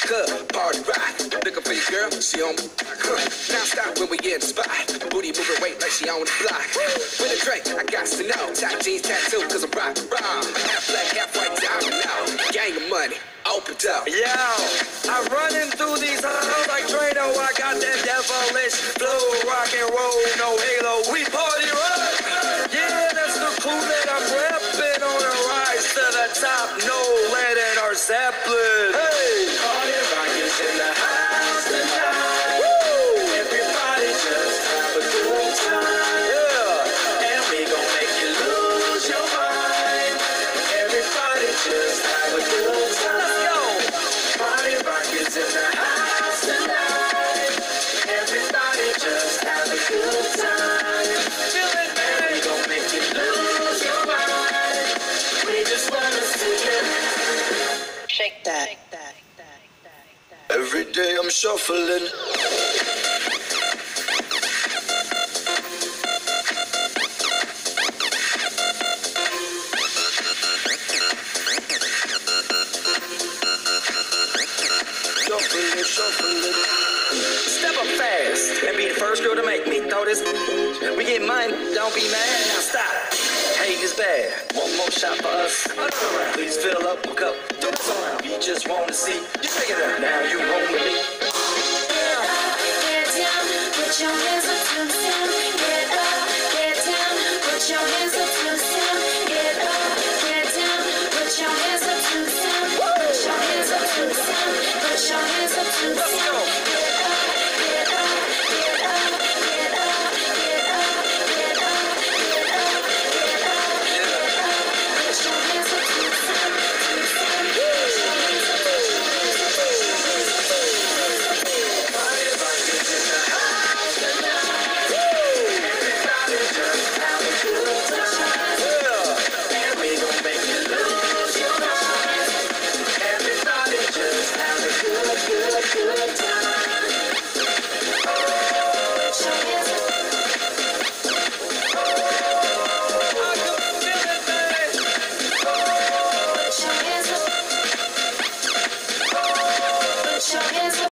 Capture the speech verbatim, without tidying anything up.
club, party rock. Looking for your girl, she on me. Huh. Now stop when we in the spot. Booty moving weight like she on the block. With a drink, I got to know. Tight jeans tattoo, cause I'm rock raw. Half black, half white, diamond now. Gang of money, open up. Yo, I'm running through these halls like Drano. I got that devilish flow, rock and roll, no halo. We party rock. Yeah, that's the clue that I'm repping on a rise to the top. No lead in our Zeppelin. Hey, party rock is in the house tonight. Woo! Everybody just have a good time. Yeah, and we gon' make you lose your mind. Everybody just have a good time. let's go. Party rock is in the house tonight. Everybody just have a good time. Feel it, And we man. gon' make you lose your mind. We just wanna see you. Shake that. Every day I'm shuffling. Shuffling, shuffling. Step up fast and be the first girl to make me throw this. We get mine, don't be mad. Now stop. Hate is bad. One more shot for us. Please fill up a cup. Don't around. We just wanna see you take it up. Now you home with me. Get down, put your hands up to the sound. Get up, get down, put your hands up to the sound. Get up, get down, put your hands up to the sound. Put your hands up to the sound. Put your hands